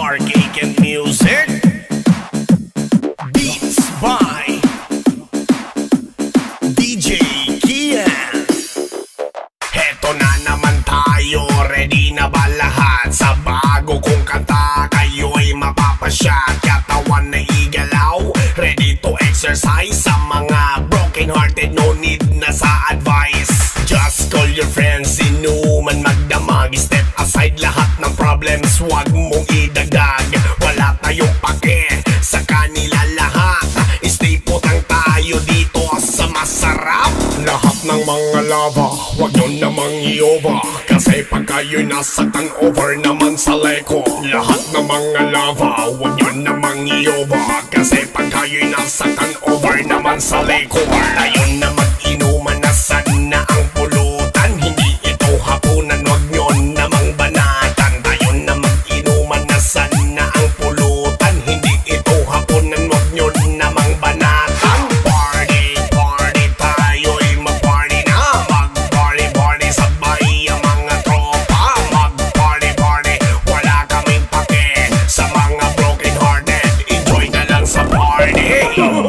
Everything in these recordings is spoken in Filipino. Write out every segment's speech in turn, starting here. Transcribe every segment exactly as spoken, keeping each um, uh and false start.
Mark Aiken Music. Beats by D J Kian. Heto na naman tayo, ready na ba lahat? Sa bago kong kanta, kayo'y mapapasya. Katawan na igalaw, ready to exercise. Sa mga broken hearted, no need na sa advice. Just call your friends, inuman magdamag. Step aside lahat ng problems, wag mong idagdag. Wala tayong pake sa kanila lahat. Stay putang tayo dito sa masarap. Lahat ng mga lava, wag nyo namang i-over. Kasi pag kayo'y nasaktan, over naman sa leko. Lahat ng mga lava, wag nyo namang i-over. Kasi pag kayo'y nasaktan, over naman sa leko. Tayo na mag-inuman na sana ang pulutan. Hindi ito hapunan, wag nyo namang banatan. Tayo na mag-inuman na sana ang pulutan. Hindi ito hapunan, wag nyo namang banatan. Party, party, tayo'y mag-party na. Mag-party, party, sabay ang mga tropa. Mag-party, party, wala kaming pake sa mga broken hearted. Enjoy na lang sa party.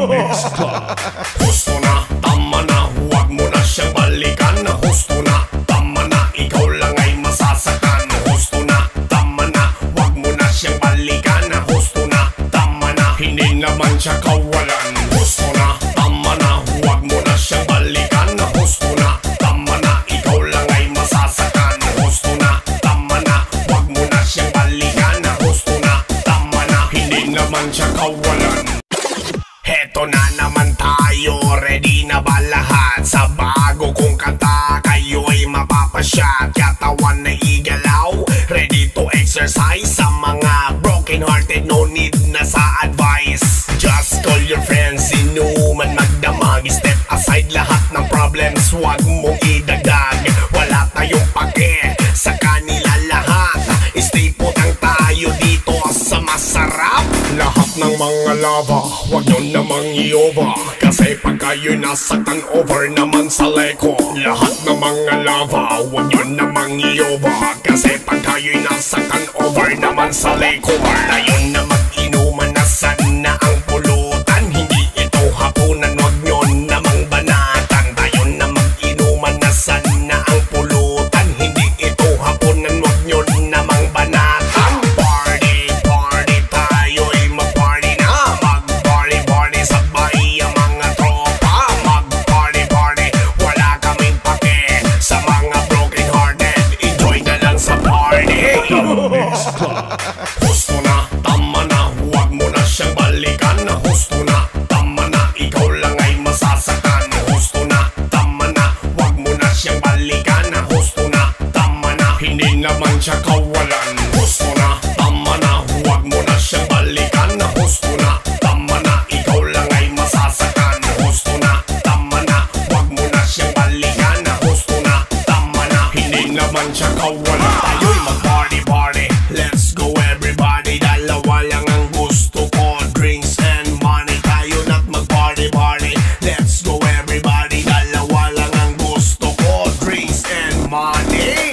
Gusto na, tama na, huwag mo na siyang balikan. Gusto na, tama na, ikaw lang ay masasaktan. Gusto na, tama na, huwag mo na siyang balikan. Gusto na, tama na, hindi naman siya kawalan. Gusto na, tama na, huwag mo na siyang balikan. Gusto na, tama na, ikaw lang ay masasaktan. Gusto na, tama na, huwag mo na siyang balikan. Gusto na, tama na, hindi naman siya kawalan. Heto na naman tayo, ready na ba lahat? Sa bago kong kanta, kayo'y mapapasya. Katawan na igalaw, ready to exercise. Sa mga broken hearted, no need na sa advice. Just call your friends, inuman magdamag. Step aside lahat ng problems, wag mong idagdag. Wala tayong pake sa kanila lahat. Stay putang tayo dito sa masarap. Lahat ng mga lava, wag nyo namang i-over. Kasi pag kayo'y nasaktan, over naman sa leko. Lahat ng mga lava, wag nyo namang i-over. Kasi pag kayo'y nasaktan, over naman sa leko. Tayo na mag-inuman na sana ang pulutan. Hindi ito hapunan, wag nyo namang banatan. Tayo na mag-inuman na sana ang pulutan. Hindi ito hapunan, wag nyo namang banatan. Party, party, tayo'y mag-party na. Mag-party, party, sabay ang mga tropa. Mag-party, party, wala kaming pake sa mga broken hearted. Enjoy na lang sa party. Gusto na, tama na, huwag mo na siyang balikan. Gusto na, tama na, ikaw lang ay masasaktan. Gusto na, tama na, huwag mo na siyang balikan. Gusto na, tama na, hindi naman siya kawalan. Gusto na, tama na, huwag mo na siyang balikan. Gusto na, tama na, ikaw lang ay masasaktan. Gusto na, tama na, huwag mo na siyang balikan. Gusto na, tama na, hindi naman siya kawalan. Tayo'y mag-party, party, let's go everybody. Dalawa lang ang gusto ko, drinks and money. Tayo na't mag-party, party, let's go everybody. Dalawa lang ang gusto ko, drinks and money.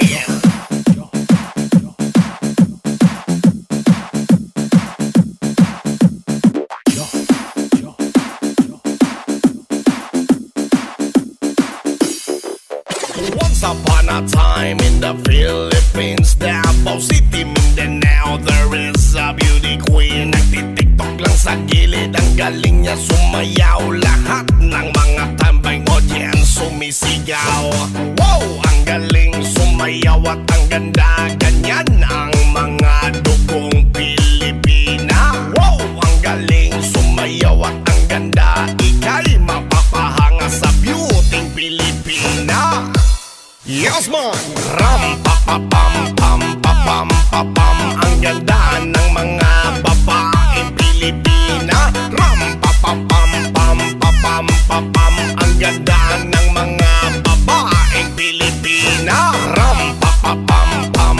Once upon a time in the Philippines, Davao City, Mindanao, there is a beauty queen. Nagtitiktok lang sa gilid, ang galing niya sumayaw. Lahat ng mga tambay audience sumisigaw. Wow, ang galing sumayaw at ang ganda. Ganyan ang mga dugong Pilipina. Wow, ang galing sumayaw at ang ganda. Ika'y mapapahanga sa beauty Pilipina. Yes man! Ram pa pa pam pam pa pam pa pam. Ang ganda ng mga babaeng Pilipina. Ram pa pa pam pam pa pam pa pam. Ang ganda ng mga babaeng Pilipina. Ram pa pa pam pam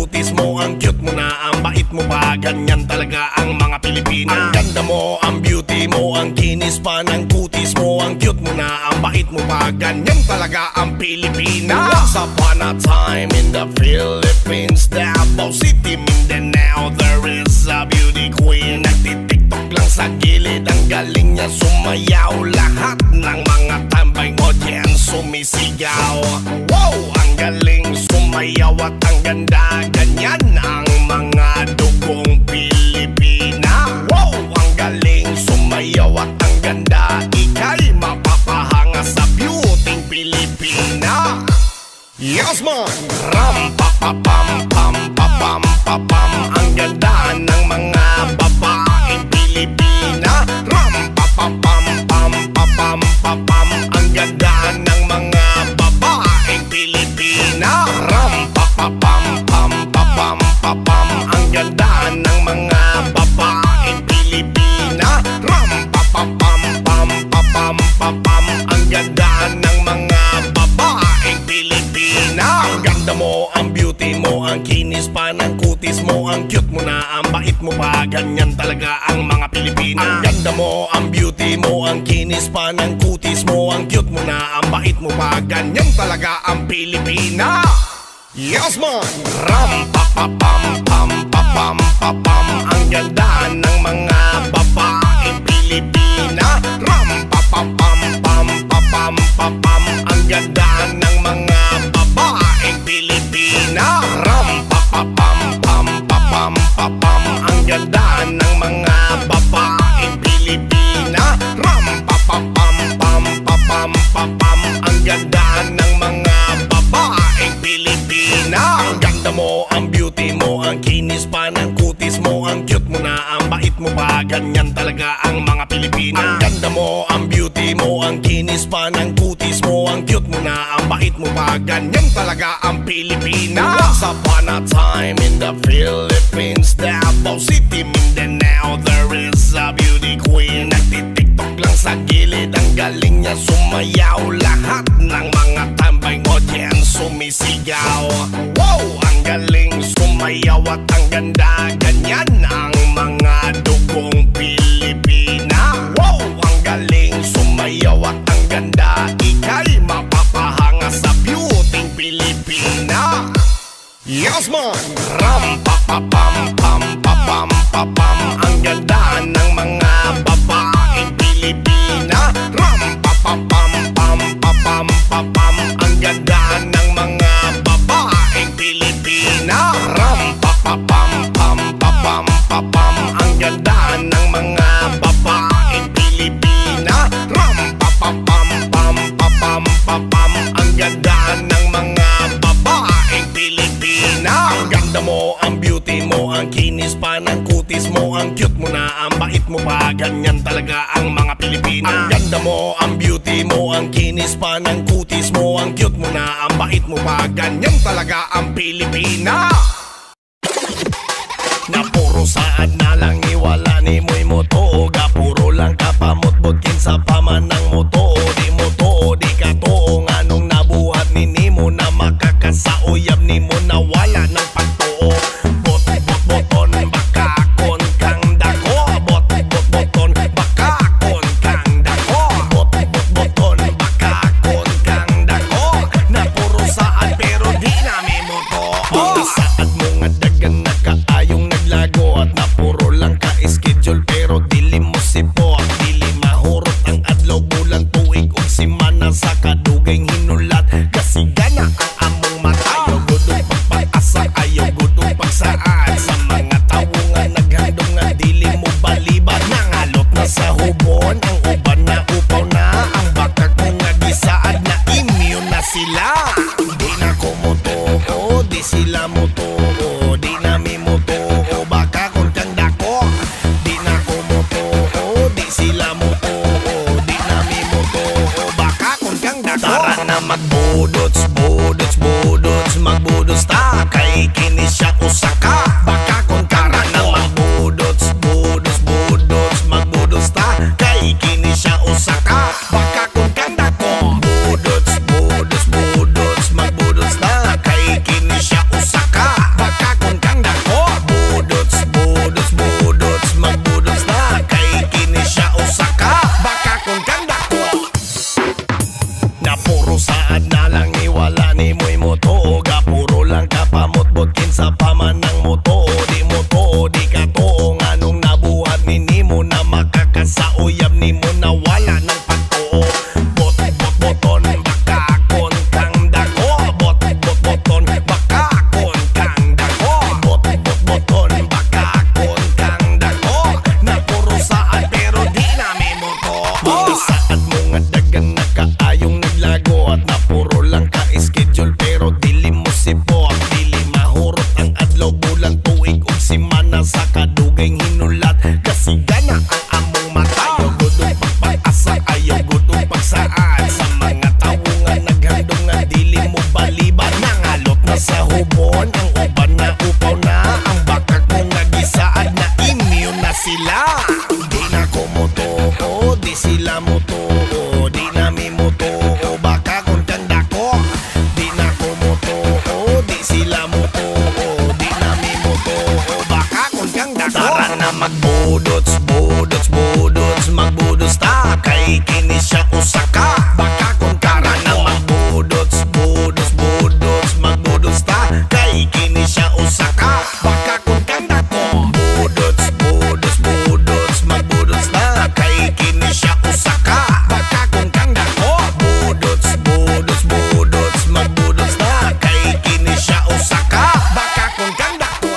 kutis mo, ang cute mo na, ang bait mo pa, ganyan talaga ang mga Pilipina. Ang ganda mo, ang beauty mo, ang kinis pa ng kutis mo, ang cute mo na, ang bait mo pa, ganyan talaga ang Pilipina. Once upon a time in the Philippines, Davao City, Mindanao, there is a beauty queen. Nagtitiktok lang sa gilid, ang galing niya sumayaw. Lahat ng mga tambay audience sumisigaw. Wow, ang galing sumayaw at ang ganda, ganyan ang mga dugong Pilipina. Wow, ang galing sumayaw at ang ganda, ika'y mapapahanga sa beauty Pilipina. Yes man! Ram pa pa pam pam pa pam pa pam, ang ganda ng mga babaeng Pilipina. Ram pa pa pam pam pa pam pa pam, ang ganda ng mga babaeng Pilipina. Ram pa pa pam pam pa pam pa pam, ang ganda ng mga babaeng Pilipina. Ram pa pa pam pam pa pam pa pam, ang ganda ng mga babaeng Pilipina. Ang ganda mo, ang beauty mo, ang kinis pa ng kutis mo, ang cute mo na, ang bait mo pa, ganyan talaga ang mga Pilipina. Ang ganda mo, ang beauty mo, ang kinis pa ng kutis mo, ang cute mo na, ang bait mo pa, ganyan talaga ang Pilipina. Yes man! Ram pa pa pam pam pa pam pa pam, ang ganda ng mga babaeng Pilipina. Ram pa pa pam pam pa pam pa pam, ang ganda ng mga babaeng Pilipina. Ram pa pa pam pam pa pam pa pam, ang ganda ng mga babaeng Pilipina. Ram pa pa pam pam pa pam pa pam, ang ganda ng mga babaeng Pilipina. Ang ganda mo, ang beauty mo, ang kinis pa ng kutis mo, ang cute mo na, ang bait mo pa, ganyan talaga ang mga Pilipina. Ang ganda mo, ang beauty mo, ang kinis pa ng kutis mo, ang cute mo na, ang bait mo pa, ganyan talaga ang Pilipina. Once upon a time in the Philippines, Davao City, Mindanao, there is a beauty queen. Nagtitiktok lang sa gilid, ang galing niya sumayaw. Lahat ng mga tambay audience sumisigaw. Wow, ang galing sumayaw at ang ganda, ganyan ang mga dugong Pilipina. Wow, ang galing sumayaw at ang ganda, ika'y mapapahanga sa beauty Pilipina. Yes man! Ram pa pa pam pam pa pam pa pam, ang ganda ng mga babaeng Pilipina. Ram pa pa pam pam pa pam pa pam, ang ganda ng mga babaeng Pilipina. Ram pa pa pam pam pa pam pa pam, ang ganda ng mga babaeng Pilipina. Ram pa pa pam pam pa pam pa pam, ang ganda ng mga babaeng Pilipina. Ang ganda mo, ang beauty mo, ang kinis pa ng kutis mo, ang cute mo na, ang bait mo pa, ganyan talaga ang mga Pilipina. Ang ganda mo, ang beauty mo, ang kinis pa ng kutis mo, ang cute mo na, ang bait mo pa, ganyan talaga ang Pilipina. Na puro saad na lang iwala ni mo'y moto, ga puro lang kapamot kinsa paman ng moto. Di mo to, di ka to, nganong nabuhat ni nimo na makakasauyab nimo na wala ng pagtuo. Bot bot boton baka kon kang dako, bot bot boton baka kon kang dako, bot bot boton baka kon kang dako. Na puro saad pero di na may moto. Ang saad mo nga dagang nakaayong naglago, at na puro lang ka schedule pero dili mo sipot. Dili mahurot ang adlaw, bulan, tuig ug semana sa kadugay hinulat. Kasi gana ang among mata, ayaw gudong pagpag-asa, ayaw na magbudots, budots, budots, magbudots ta. Kay kini siya usa ka baka kung kara na magbudots, budots, budots, magbudots ta. Kay kini siya usa ka baka kung kanda ko. Budots, budots, budots, magbudots ta. Kay kini siya usa ka baka kung kanda ko. Budots, budots, budots, magbudots ta. Kay kini siya usa ka baka kung kanda ko.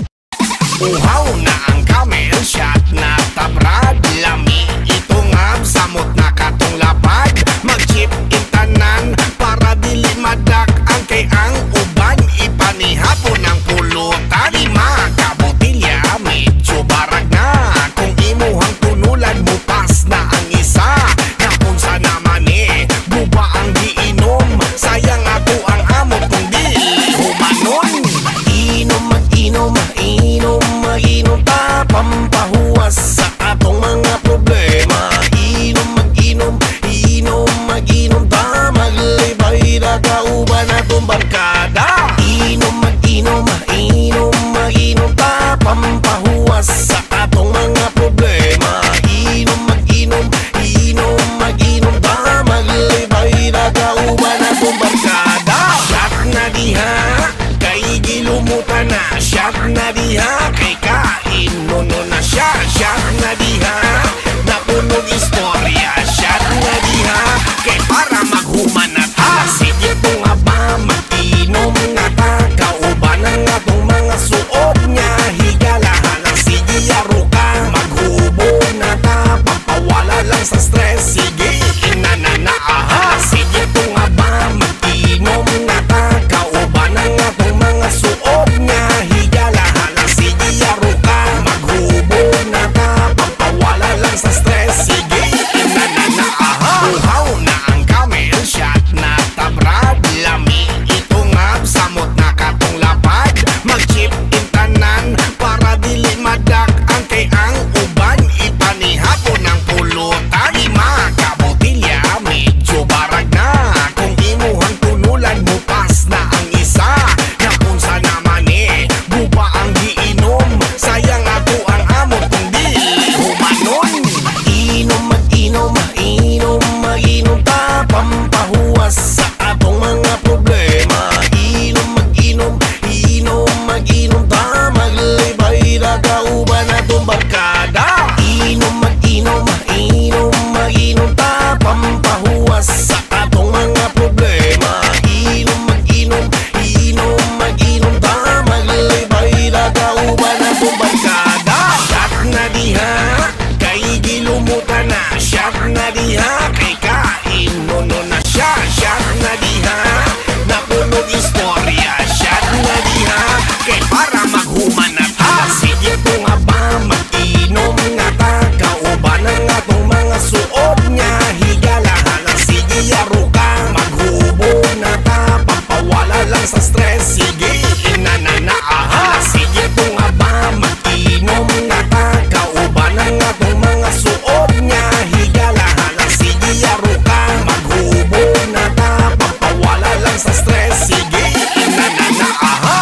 Uhaw na ang camel shot na tabrad lami itong absamot na katong lapad. Mag-chip intanan para dili madak ang kay ang uban ipanihapon ang pulutan. Lima ka botilya medyo barag na kung imuhang tunulan mo pas na ang isa. Na kung sa naman eh buba ang giinom sayang ako ang amot kung dili humanon. Inom mag-inom inom mag-inom ta pampahuwas sa atong mga problema. Inom mag-inom inom mag-inom ta maglibay na kauban atong barkada. Inom mag-inom inom mag-inom ta pampahuwas sa atong mga problema. Inom mag-inom inom mag-inom ta maglibay na kauban atong barkada. Shot na diha kay gilumutan na. Shot na diha kay kain nuno na siya. Shot na diha napunog istorya. Shot na diha kay para maghuman na ta. Sige to nga ba mag-inom na ta. Kauban ang atong mga suot niya. Higalahan ang sige yaro ka. Maghubog na ta pampawala lang sa stress. Sige inanana aha. Sige to nga ba mag-inom na ta. Kauban ang atong mga suot niya. Higalahan ang sige yaro ka. Maghubog na ta pampawala lang sa stress. Sige inanana aha. Uhaw na ang camel shot na tabrad lami itong absamot na katong lapad. Mag-chip intanan para dili madak ang kay ang uban ipanihapon ang pulutan. Lima ka botilya medyo barag na kung imuhang tunulan mo pas na ang isa. Na kung sa naman eh buba ang giinom sayang ako ang amot kung dili humanon. Inom mag-inom inom mag-inom ta pampahuwas sa atong mga problema. Inom mag-inom inom mag-inom ta maglibay na kauban atong barkada. Inom mag-inom inom mag-inom ta pampahuwas sa atong mga problema. Inom mag-inom inom mag-inom ta maglibay na kauban atong barkada. Shot na diha kay gilumutan na. Shot na diha kay kain nuno na siya. Shot na diha napunog istorya. Shot na diha kay para maghuman na ta. Sige to nga ba mag-inom nga ta. Kauban ang atong mga suot niya. Higalahan ang sige yaro ka. Maghubog na ta pampawala lang sa stress. Sige inanana aha. Sige to nga ba mag-inom nga ta. Kauban ang atong mga suot niya. Higalahan ang sige yaro ka. Maghubog na ta pampawala lang sa stress. Sige inanana aha.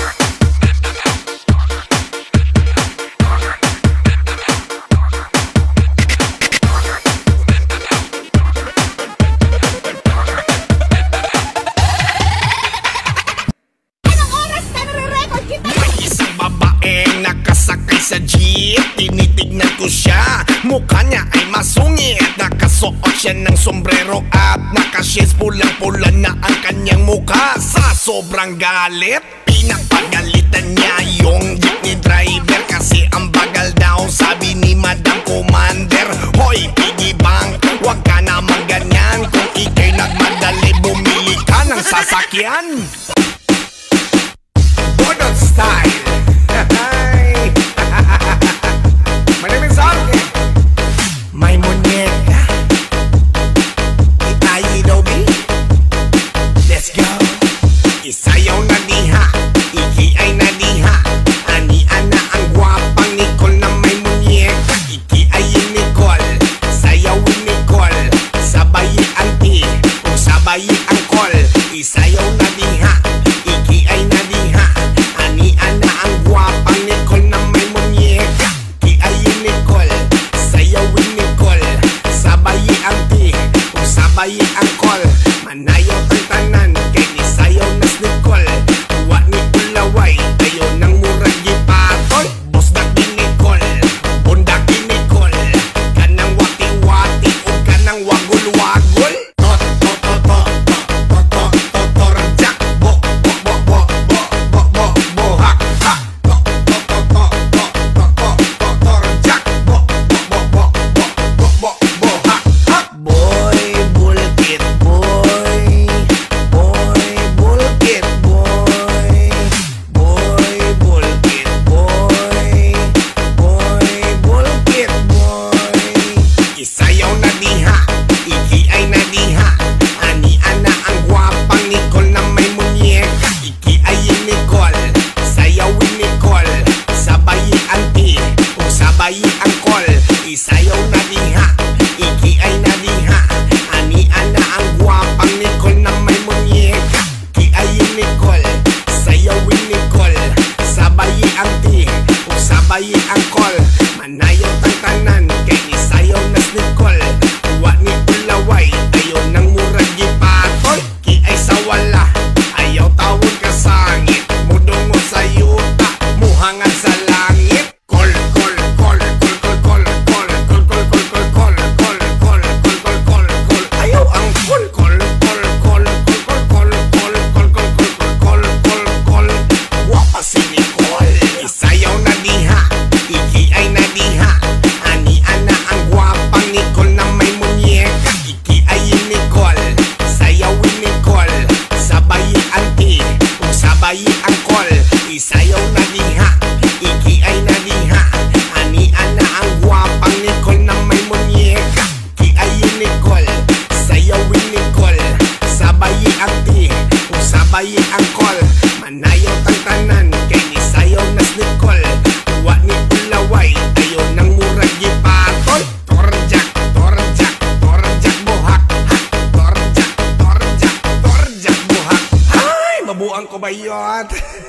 Anong oras na nare-record kita? May isang babaeng nakasakay sa jeep. Tinitignan ko siya, mukha niya ay masungit. Nakasuot siya ng sombrero at nakashades. Pulang-pula na ang kanyang mukha. Sa sobrang galit, pinapagalitan niya yung jeepney driver kasi ang bagal daw, sabi ni Madam Commander. Hoy piggy bank, wag ka naman ganyan. Kung ikay nagmadali, bumili ka ng sasakyan. Bodot style. Hi. My name is Arke. May muñeca. Itayi dobi. Let's go. Isayaw na diha. Iki ay bayot.